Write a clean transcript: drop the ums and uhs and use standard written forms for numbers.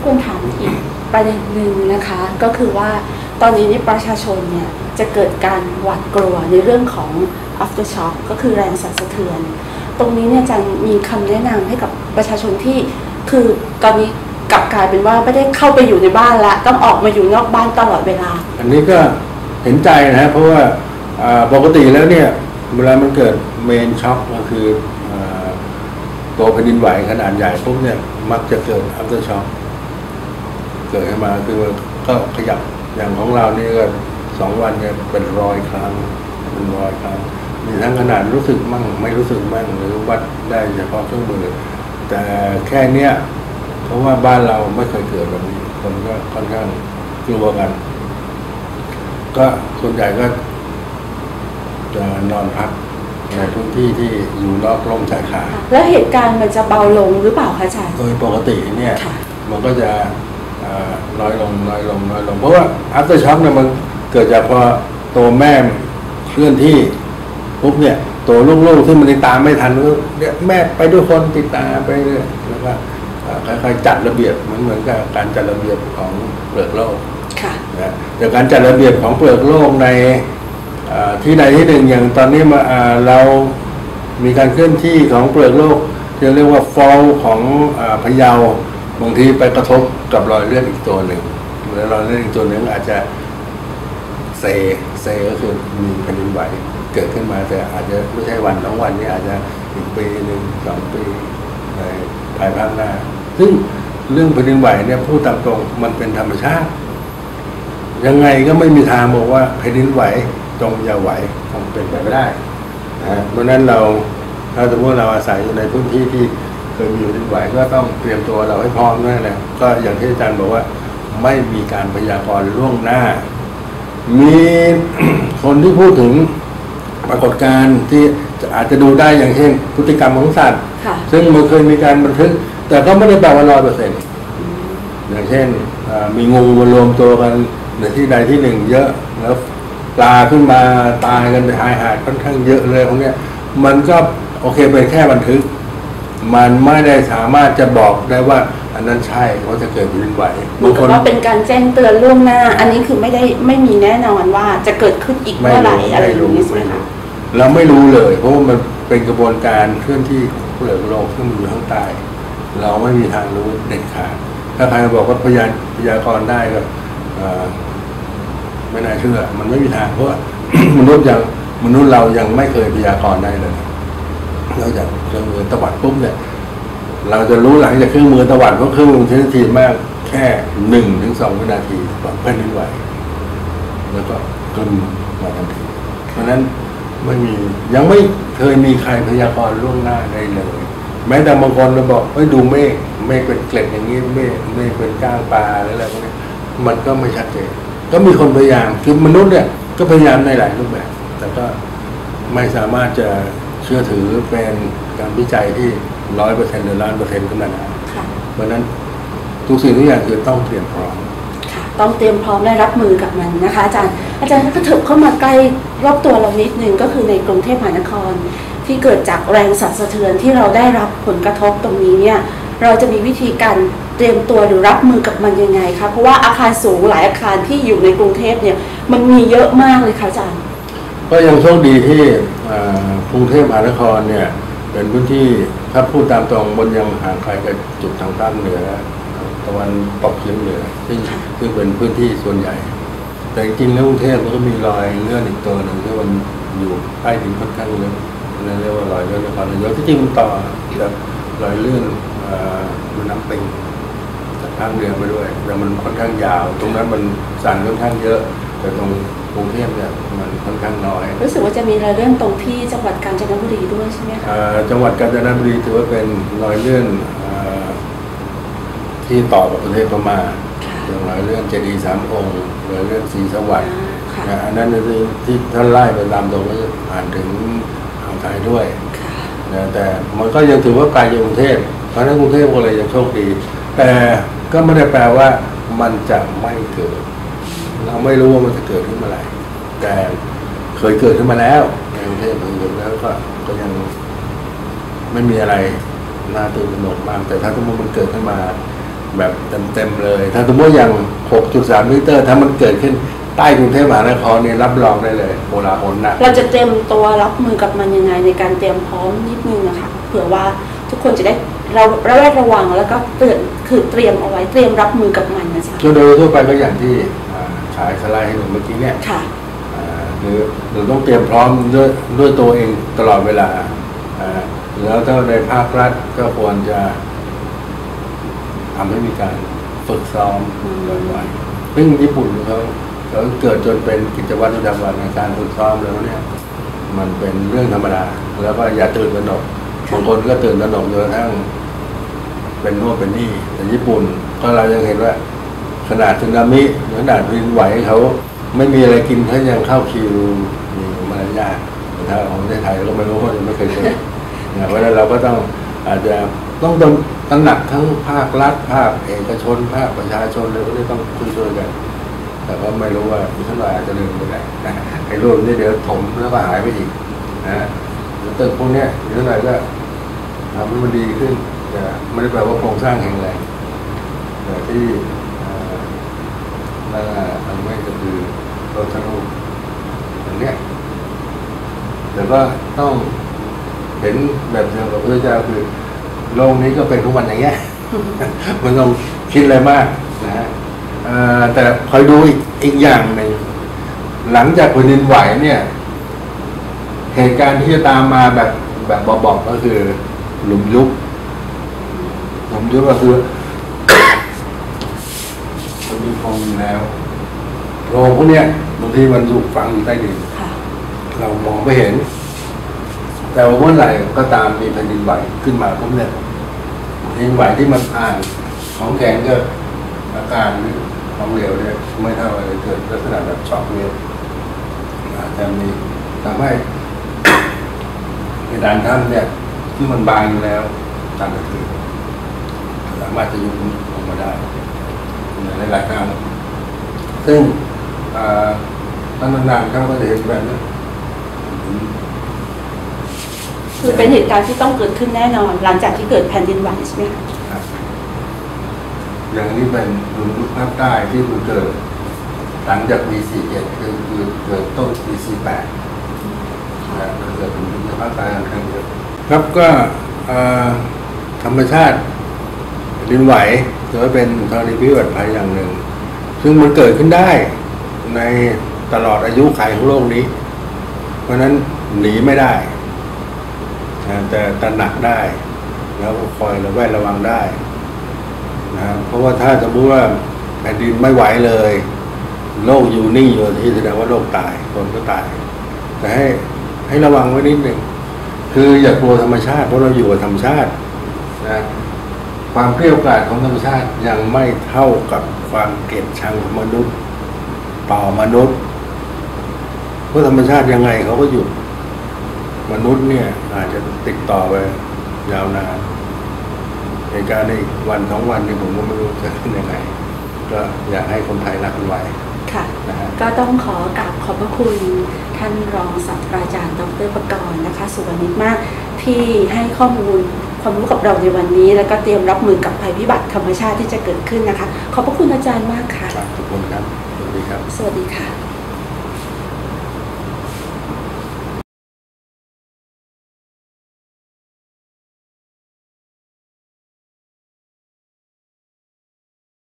กวนถามอีกประเด็นหนึ่งนะคะก็คือว่าตอนนี้นี่ประชาชนเนี่ยจะเกิดการหวาดกลัวในเรื่องของ after shock ก็คือแรงสั่นสะเทือนตรงนี้เนี่ยจะมีคำแนะนำให้กับประชาชนที่คือตอนนี้กลับกลายเป็นว่าไม่ได้เข้าไปอยู่ในบ้านละต้องออกมาอยู่นอกบ้านตลอดเวลาอันนี้ก็เห็นใจนะเพราะว่าปกติแล้วเนี่ยเวลามันเกิดเมนช็อคก็คือตัวแผ่นดินไหวขนาดใหญ่พวกเนี่ยมักจะเกิด after shock เกิดขึ้นมาคือก็ขยับอย่างของเรานี่ก็2 วันเนี่ยเป็น100 ครั้งเป็น100 ครั้งมีทั้งขนาดรู้สึกมั่งไม่รู้สึกมั่งหรือวัดได้เฉพาะเครื่องมือแต่แค่เนี้ยเพราะว่าบ้านเราไม่เคยเกิดแบบนี้คนก็ค่อนข้างกลัวกันก็ส่วนใหญ่ก็จะนอนพักในพื้นที่ที่อยู่นอกร่มชายคาแล้วเหตุการณ์มันจะเบาลงหรือเปล่าคะอาจารย์โดยปกติเนี่ยมันก็จะน้อยลงเพราะว่า after shock เนี่ยมันเกิดจากพอตัวแม่เคลื่อนที่ปุ๊บเนี่ยตัวลูกๆที่มันตามไม่ทันเนี่ยแม่ไปด้วยคนติดตามไปเลยแล้วก็ค่อยๆจัดระเบียบเหมือนกับการจัดระเบียบของเปลือกโลกนะแต่การจัดระเบียบของเปลือกโลกในที่ใดที่หนึ่งอย่างตอนนี้เรามีการเคลื่อนที่ของเปลือกโลกที่เรียกว่า fall ของพะเยาบางทีไปกระทบกับรอยเลื่อนอีกตัวหนึ่งแล้วรอยเลื่อนอีกตัวหนึ่งอาจจะเซก็คือมีแผ่นดินไหวเกิดขึ้นมาแต่อาจจะไม่ใช่วัน2 วันนี้อาจจะอีกปี 1-2 ปีในภายภาคหน้าซึ่งเรื่องแผ่นดินไหวเนี่ยพูดตามตรงมันเป็นธรรมชาติยังไงก็ไม่มีทางบอกว่าแผ่นดินไหวตรงอย่าไหวคงเป็นไปไม่ได้นะเพราะนั้นถ้าสมมติเราอาศัยอยู่ในพื้นที่ที่เคยมีแผ่นดินไหวก็ต้องเตรียมตัวเราให้พร้อมนั่นแหละก็อย่างที่อาจารย์บอกว่าไม่มีการพยากรณ์ล่วงหน้ามีคนที่พูดถึงปรากฏการณ์ที่อาจจะดูได้อย่างเช่นพฤติกรรมของสัตว์ซึ่งมันเคยมีการบันทึกแต่ก็ไม่ได้แปลว่า100%อย่างเช่นมีงูมารวมตัวกันในที่ใดที่หนึ่งเยอะแล้วปลาขึ้นมาตายกันชายหาดค่อนข้างเยอะเลยพวกนี้มันก็โอเคเป็นแค่บันทึกมันไม่ได้สามารถจะบอกได้ว่าอันนั้นใช่เขาจะเกิดแผ่นดินไหวบางคนว่าเป็นการแจ้งเตือนล่วงหน้าอันนี้คือไม่มีแน่นอนว่าจะเกิดขึ้นอีกเมื่อไหร่อะไรอย่างนี้ใช่ไหมคะเราไม่รู้เลยเพราะว่ามันเป็นกระบวนการเคลื่อนที่เปลือกโลกที่มันอยู่ข้างใต้เราไม่มีทางรู้เด็ดขาดถ้าใครบอกว่าพยากรณ์ได้ก็ไม่น่าเชื่อมันไม่มีทางเพราะ มนุษย์เรายังไม่เคยพยากรณ์ได้เลยนอกจากเครื่องมือตวัดปุ๊บเนี่ยเราจะรู้หลังจากเครื่องมือตวัดเพราะเครื่องมือเซนซิทีฟมากแค่1-2 วินาทีแบบแผ่นดินไหวแล้วก็ขึ้นมาทันทีเพราะนั้นยังไม่เคยมีใครพยากรณ์ล่วงหน้าได้เลยแม้แต่บางคนเราบอกดูเมฆเป็นเกล็ดอย่างนี้เมฆเป็นก้างปลาอะไรพวกนี้มันก็ไม่ชัดเจนก็มีคนพยายามคือมนุษย์เนี่ยก็พยายามในหลายรูปแบบแต่ก็ไม่สามารถจะเชื่อถือเป็นการวิจัยที่100%หรือ1,000,000%ขึ้นมาได้เพราะนั้นทุกสิ่งทุกอย่างคือต้องเตรียมพร้อมต้องเตรียมพร้อมและรับมือกับมันนะคะอาจารย์ก็ถึงเข้ามาใกล้รอบตัวเรานิดนึงก็คือในกรุงเทพมหานครที่เกิดจากแรงสั่นสะเทือนที่เราได้รับผลกระทบตรงนี้เนี่ยเราจะมีวิธีการเตรียมตัวหรือรับมือกับมันยังไงคะเพราะว่าอาคารสูงหลายอาคารที่อยู่ในกรุงเทพเนี่ยมันมีเยอะมากเลยค่ะอาจารย์ก็ยังโชคดีที่กรุงเทพมหานครเนี่ยเป็นพื้นที่ถ้าพูดตามตรงมันยังห่างไกลกับจุดทางภาคเหนือตะวันตกเฉียงเหนือซึ่งเป็นพื้นที่ส่วนใหญ่แต่จริงๆแล้วกรุงเทพมันก็มีรอยเลื่อนอีกตัวหนึ่งที่มันอยู่ใต้ดินค่อนข้างเยอะนั่นเรียกว่ารอยเลื่อนนครนายกที่จริงมันต่อจากรอยเลื่อนมันน้ำปิงจากทางเรือไปด้วยแต่มันค่อนข้างยาวตรงนั้นมันสั่นค่อนข้างเยอะแต่ตรงกรุงเทพเนี่ยมันค่อนข้างน้อยรู้สึกว่าจะมีรอยเลื่อนตรงที่จังหวัดกาญจนบุรีด้วยใช่ไหมคะจังหวัดกาญจนบุรีถือว่าเป็นรอยเลื่อนที่ต่อกับประเทศพม่าอย่างรอยเลื่อนเจดีย์3 องค์รอยเลื่อนศรีสวัสดิ์อันนั้นที่ท่านไล่ไปตามตรงก็จะผ่านถึงอ่าวไทยด้วยแต่มันก็ยังถือว่าไกลจากกรุงเทพเพราะนั้นกรุงเทพก็เลยยังโชคดีแต่ก็ไม่ได้แปลว่ามันจะไม่เกิดเราไม่รู้ว่ามันจะเกิดขึ้นเมื่อไหร่แต่เคยเกิดขึ้นมาแล้วในกรุงเทพเคยเกิดแล้วก็ยังไม่มีอะไรน่าตื่นตระหนกมากแต่ถ้าสมมติมันเกิดขึ้นมาแบบเต็มๆเลย ถ้าสมมติอย่าง 6.3 ลิตรถ้ามันเกิดขึ้นใต้กรุงเทพมหานครเนี่ยรับรองได้เลยโกลาหลหนักเราจะเตรียมตัวรับมือกับมันยังไงในการเตรียมพร้อมนิดนึงนะคะเผื่อว่าทุกคนจะได้เราระแวดระวังแล้วก็เตรียมเอาไว้เตรียมรับมือกับมันนะจ๊ะโดยทั่วไปก็อย่างที่ฉายสไลด์ให้ดูเมื่อกี้เนี่ยคือเราต้องเตรียมพร้อมด้วยตัวเองตลอดเวลาแล้วถ้าในภาครัฐก็ควรจะทำให้มีการฝึกซ้อมบ่อยๆซึ่งญี่ปุ่นเขาเกิดจนเป็นกิจวัตรประจำวันในการฝึกซ้อมแล้วเนี่ยมันเป็นเรื่องธรรมดาแล้วก็อย่าตื่นตระหนกบางคนก็ตื่นตระหนกจนกระทั่งเป็นโน่นเป็นนี่แต่ญี่ปุ่นก็เรายังเห็นว่าขนาดสึนามิขนาดแผ่นดินไหวเขาไม่มีอะไรกินเขายังเข้าคิวมีมารยาทถ้าของประเทศไทยเราก็ไม่รู้เพราะยังไม่เคยเจอเพราะฉะนั้นเราก็ต้องอาจจะต้องตระหนักทั้งภาครัฐภาคเอกชนภาคประชาชนเลยก็ต้องช่วยกันแต่ก็ไม่รู้ว่าอีกสักหน่อยอาจจะลืมไปไหนไอ้รุ่นนี้เดี๋ยวถมแล้วก็หายไปอีกนะตึกพวกนี้อีกสักหน่อยก็ทำให้มันดีขึ้นแต่ไม่ได้แปลว่าโครงสร้างแข็งแรงแต่ที่น่าทำให้ก็คือรถทั้งลูกอย่างเนี้ยแต่ก็ต้องเห็นแบบเดียวกับพระเจ้าคือโลกนี้ก็เป็นทุกวันอย่างเงี้ยมันต้องคิดอะไรมากนะฮะแต่คอยดูอีกอย่างหนึ่งหลังจากแผ่นดินไหวเนี่ยเหตุการณ์ที่จะตามมาแบบบอกก็คือหลุมยุบก็คือมันมีโพรงแล้วโพรงพวกเนี้ยบางทีมันถูกฝังอยู่ใต้ดินเรามองไม่เห็นแต่ว่าเมื่อไหร่ก็ตามมีแผ่นดินไหวขึ้นมาพวกเนี้ยแผ่นดินไหวที่มันอ่านของแข็งก็อาการของเหลวเนี่ยไม่เท่าอะไรเกิดลักษณะแบบช็อกเนี่ยอาจจะมีทำให้ในด้านถ้ำเนี่ยที่มันบางอยู่แล้วต่างกันคือสามารถจะยุบออกมาได้ในหลายครั้งซึ่งนานๆครั้งก็จะเห็นแบบนี้คือเป็นเหตุการณ์ที่ต้องเกิดขึ้นแน่นอนหลังจากที่เกิดแผ่นดินไหวใช่ไหมคะอย่างนี้เป็นหลุมยุบภาคใต้ที่มันเกิดหลังจากปี 47 คือเกิดต้นปี 48เกิดหลุมยุบภาคใต้ครั้งเดียวครับก็ธรรมชาติดินไหวถือว่าเป็นธรณีพิบัติภัยอย่างหนึ่งซึ่งมันเกิดขึ้นได้ในตลอดอายุขัยของโลกนี้เพราะนั้นหนีไม่ได้แต่ตระหนักได้แล้วก็คอยระแวดระวังได้นะเพราะว่าถ้าสมมติว่าแผ่นดินไม่ไหวเลยโลกอยู่นิ่งอยู่ที่แสดงว่าโลกตายคนก็ตายแต่ให้ระวังไว้นิดหนึ่งคืออย่ากลัวธรรมชาติเพราะเราอยู่กับธรรมชาตินะความเกลี้ยกล่อมของธรรมชาติยังไม่เท่ากับความเกลียดชังของมนุษย์ต่อมนุษย์เพราะธรรมชาติยังไงเขาก็อยู่มนุษย์เนี่ยอาจจะติดต่อไปยาวนานในการในวัน2 วันนี่ผมก็ไม่รู้จะขึ้นยังไงก็อยากให้คนไทยรักกันไว้ค่ะก็ต้องขอกราบขอบพระคุณท่านรองศาสตราจารย์ดร.ประกรณ์นะคะสุวรรณิตมากที่ให้ข้อมูลความรู้กับเราในวันนี้แล้วก็เตรียมรับมือกับภัยพิบัติธรรมชาติที่จะเกิดขึ้นนะคะขอบพระคุณอาจารย์มากค่ะขอบคุณครับสวัสดีครับสวัสดีค่ะ